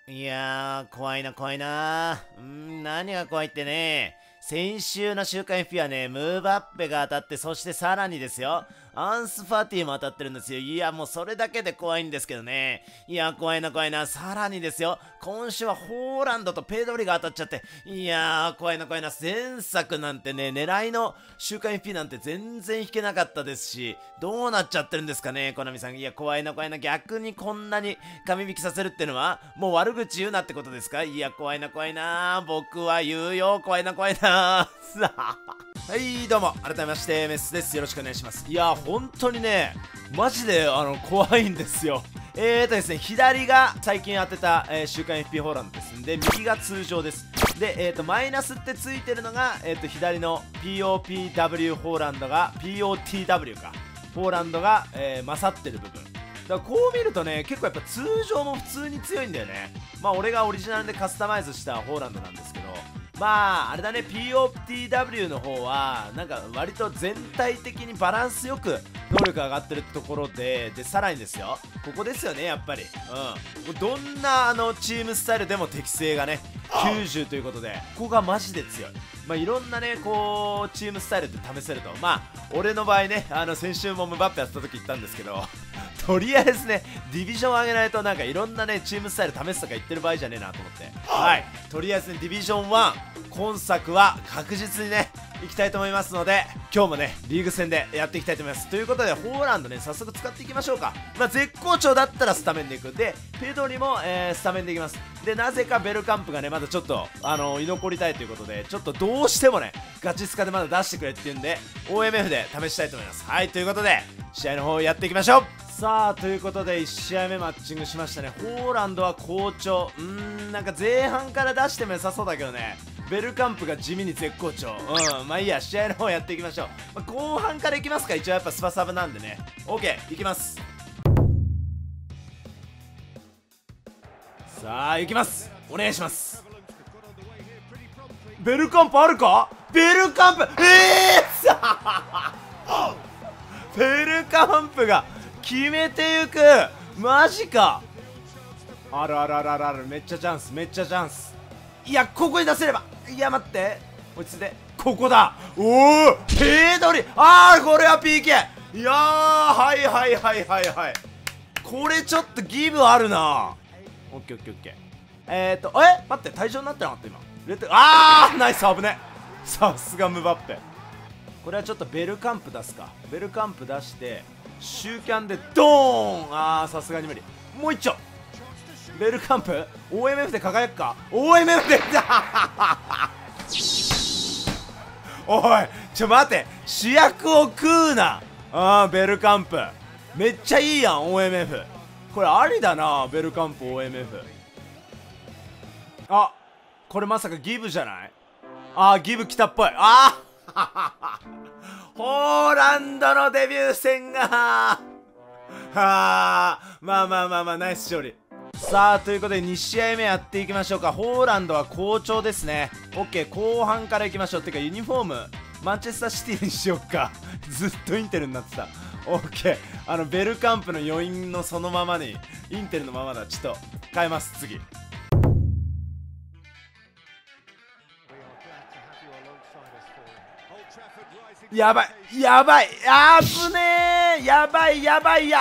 いやー、怖いな、怖いな。何が怖いってね、先週の週刊 FP はね、ムーバッペが当たって、そしてさらにですよ、アンス・ファティも当たってるんですよ。いや、もうそれだけで怖いんですけどね。いや、怖いな、怖いな。さらにですよ、今週はホーランドとペドリが当たっちゃって、いやー、怖いな、怖いな。前作なんてね、狙いの週刊 FP なんて全然引けなかったですし、どうなっちゃってるんですかね、コナミさん。いや、怖いな、怖いな。逆にこんなに紙引きさせるってのは、もう悪口言うなってことですか？いや、怖いな、怖いな。僕は言うよ、怖いな、怖いな。はい、どうも改めましてメスです。よろしくお願いします。いや本当にねマジで怖いんですよ。ですね、左が最近当てた、週刊 FP ホーランドですんで、右が通常です。で、マイナスってついてるのが、左の POPW ホーランドが POTW かホーランドが、勝ってる部分だからこう見るとね、結構やっぱ通常も普通に強いんだよね。まあ俺がオリジナルでカスタマイズしたホーランドなんですけど、まああれだね、 POTW の方はなんか割と全体的にバランスよく能力が上がってるってところで、さらにですよ、ここですよね、やっぱりどんなチームスタイルでも適性がね90ということで、ここがマジで強い。まあいろんなねこうチームスタイルって試せると、まあ俺の場合ね、先週もムバッペやった時言ったんですけどとりあえずねディビジョン上げないとなんかいろんなねチームスタイル試すとか言ってる場合じゃねえなと思って、はい、とりあえずねディビジョン1今作は確実にねいきたいと思いますので、今日もねリーグ戦でやっていきたいと思います。ということでホーランドね早速使っていきましょうか。まあ絶好調だったらスタメンでいくで、ペドリも、スタメンでいきます。でなぜかベルカンプがねまだちょっと居残りたいということで、ちょっとどうしてもねガチスカでまだ出してくれっていうんで OMF で試したいと思います。はい、ということで試合の方やっていきましょう。さあということで1試合目マッチングしましたね。ホーランドは好調。なんか前半から出しても良さそうだけどね、ベルカンプが地味に絶好調。まあいいや、試合の方やっていきましょう。まあ、後半からいきますか。一応やっぱスパサブなんでね。 OK いきます。さあいきます、お願いします。ベルカンプあるか？ベルカンプベルカンプが決めてゆく。マジか。あるあるあるあるある。めっちゃチャンス、めっちゃチャンス。いやここに出せれば。いや待って、落ち着いて、ここだ。おおペドリ、あーこれは PK。 いやーはいはいはいはいはい、これちょっとギブあるな。オッケーオッケーオッケー。待って、退場になってなかった今。ナイス、危ね。さすがムバッペ。これはちょっとベルカンプ出すか。ベルカンプ出してシューキャンでドーン。さすがに無理。もう一丁ベルカンプ OMF で輝くか。 OMF でおい待って、主役を食うな。ベルカンプめっちゃいいやん。 OMF これありだな。ベルカンプ OMF。 これまさかギブじゃない？ギブ来たっぽい。ホーランドのデビュー戦がまあナイス勝利。さあということで2試合目やっていきましょうか。ホーランドは好調ですね。 OK 後半からいきましょう。てかユニフォームマンチェスターシティにしよっかずっとインテルになってた。 OK ベルカンプの余韻のそのままにインテルのままだ。ちょっと変えます。次やばいやばい、危ねえ、やばいやばい、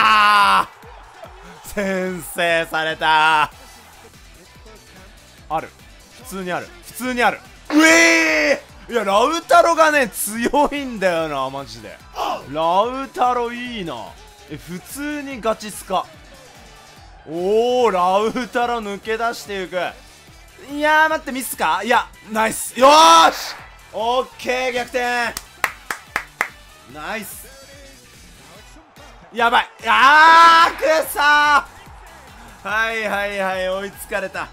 先制された。ある、普通にある、普通にある。いやラウタロがね強いんだよなマジで。ラウタロいいな。普通にガチスカ。ラウタロ抜け出していく。いや待って、ミスか。いやナイス、よーしオッケー逆転。ナイス。やばい、くそー。はいはいはい、追いつかれた。くっ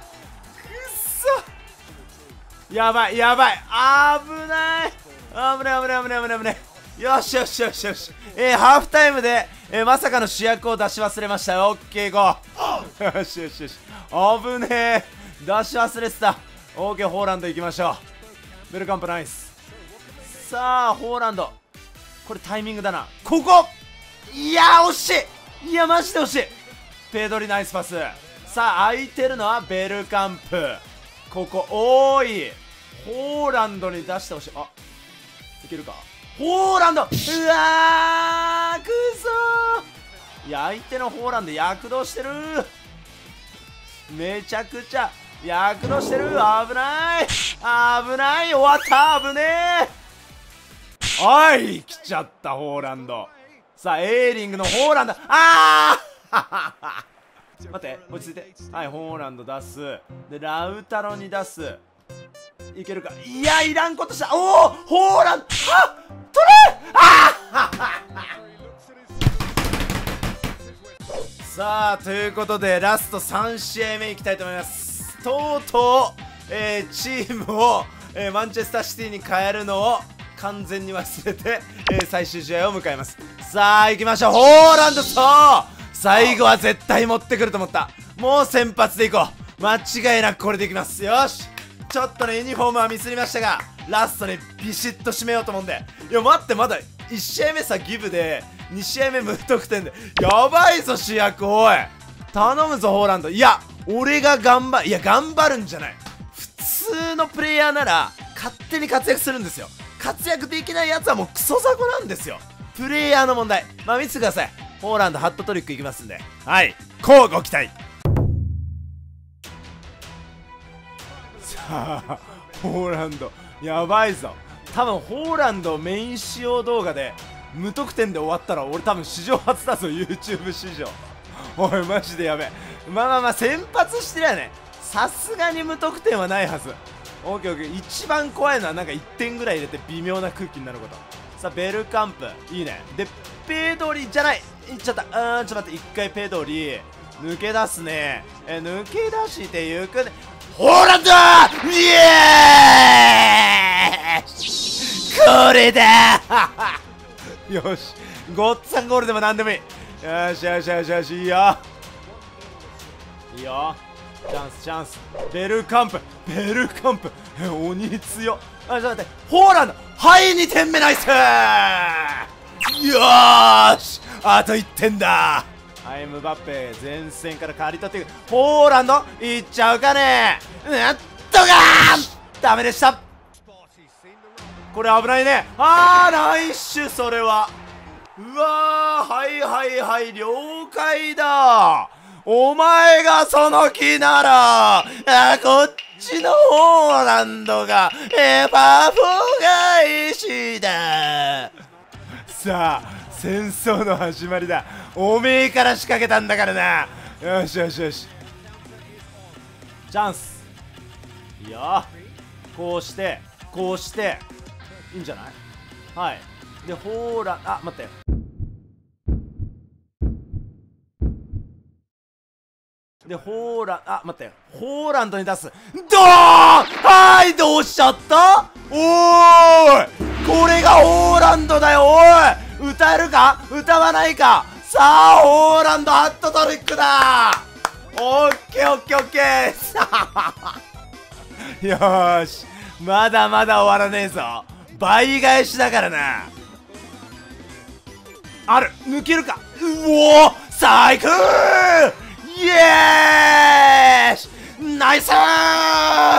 そ、やばいやばい、危ない危ない危ない危ない危ない危ない。よしよしよしよし。ハーフタイムで、まさかの主役を出し忘れました。オッケーゴーよしよしよし、危ねえ、出し忘れてた。オッケー、ホーランド行きましょう。ベルカンプナイス。さあホーランド、これタイミングだな。ここ、いや惜しい。いやマジで惜しい。ペドリナイスパス。 さあ空いてるのはベルカンプ。ここ多い。ホーランドに出してほしい。あ、いけるか。ホーランド、うわー、くそー。いや、相手のホーランド躍動してる。めちゃくちゃ躍動してる。危ない、危ない、終わった、危ねえ。はい、来ちゃったホーランド。さあエーリングのホーランド、あー待って、落ち着いて。はい、ホーランド出す。でラウタロに出す。いけるか。いや、いらんことした。おお、ホーランド、あっ、取れ、あさあということでラスト3試合目いきたいと思います。とうとう、チームを、マンチェスターシティに変えるのを完全に忘れて、最終試合を迎えます。さあ行きましょう。ホーランド、そう最後は絶対持ってくると思った。もう先発でいこう。間違いなくこれでいきます。よし、ちょっとねユニフォームはミスりましたがラストでビシッと締めようと思うんで。いや待って、まだ1試合目さギブで2試合目無得点でやばいぞ主役。おい頼むぞホーランド。いや俺が頑張るんじゃない。普通のプレイヤーなら勝手に活躍するんですよ。活躍できないやつはもうクソ雑魚なんですよ。プレイヤーの問題。まあ見ててください。ホーランドハットトリックいきますんで、はい、こうご期待。さあホーランドやばいぞ。多分ホーランドメイン仕様動画で無得点で終わったら俺多分史上初だぞ、 YouTube 史上。おいマジでやべえ。まあ先発してりゃね、さすがに無得点はないはず。オッケーオッケー。一番怖いのはなんか1点ぐらい入れて微妙な空気になること。さあベルカンプいいね。でペドリじゃない、いっちゃった。ちょっと待って、一回ペドリ抜け出すね。抜け出していくね。ホーランド、イエーイこれだよし、ごっつぁんゴールでもなんでもいい。よしよしよしよし、いいよいいよ。チャンスチャンス。ベルカンプ鬼強。ちょっと待って、ホーランド、はい、2点目、ナイス。よーし、あと1点だ。はい、ムバッペ前線から刈り取っていく。ホーランドいっちゃうかね。なんとかダメでした。これ危ないね。ナイス。それはうわー、はいはいはい、了解だ。お前がその気ならこっちのホーランドがパフォ返しだ。さあ戦争の始まりだ。おめえから仕掛けたんだからな。よしよしよし、チャンス。いいよ、こうしてこうしていいんじゃない。はい、でホーラン、待って、でホーラン、待って、ホーランドに出す。ドーン、はい、どうしちゃった。おーい、これがホーランドだよ。おい、歌えるか歌わないか。さあホーランドハットトリックだ。オッケーオッケーオッケーよーし、まだまだ終わらねえぞ。倍返しだからな。ある、抜けるか。うおー、最高。イエーイ、ナイスー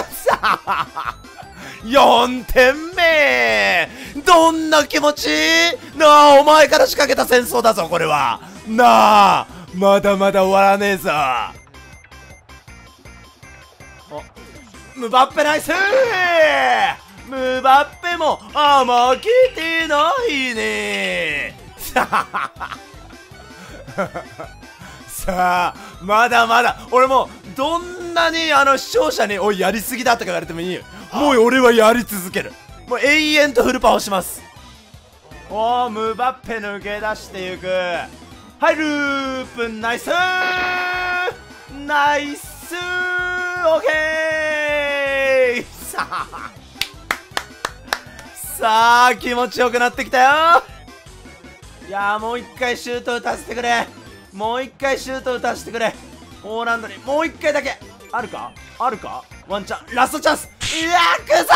4点目。どんな気持ちなあ。お前から仕掛けた戦争だぞこれは。なあ、まだまだ終わらねえぞ。ムバッペナイスー。ムバッペも負けてないねさあまだまだ。俺もどんなに視聴者に「おいやりすぎだ」とか言われてもいいよ。もう俺はやり続ける。もう永遠とフルパワーします。おー、ムバッペ抜け出していく。はい、ループ、ナイスーナイスー、オッケーさあ気持ちよくなってきたよ。いやー、もう一回シュート打たせてくれ。もう一回シュート打たせてくれ。ホーランドにもう一回だけ。あるかあるか。ワンチャン、ラストチャンス。いやくそ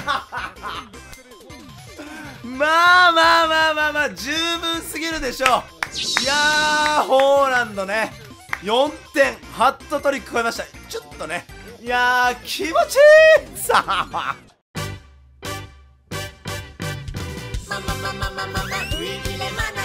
まあ十分すぎるでしょう。いやー、ホーランドね、 4点ハットトリック超えました。ちょっとね、いやー気持ちいいさあマママママママウイニレマナ